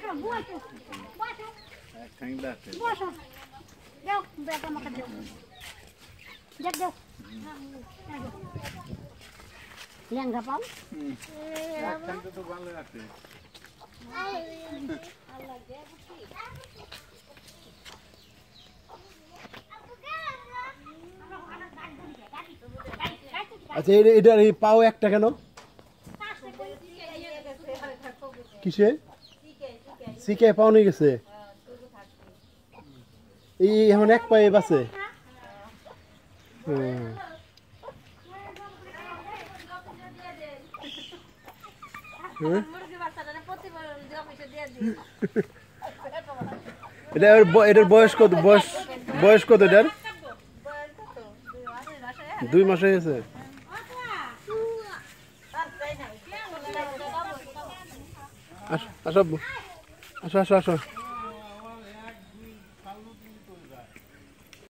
বসো যাও ব্যাগ আমাকে দাও যাক দাও লেঙ্গা পাও তো ভালো আছে আচ্ছা এটার এই পাও একটা কেন কিসে শিখে পাও নিয়ে গেছে এই এখন এক পায়ে বাসে এটার বয়স কত বয়স কত এটার 2 মাস হয়ে গেছে আসো আসো আসো আসো আসো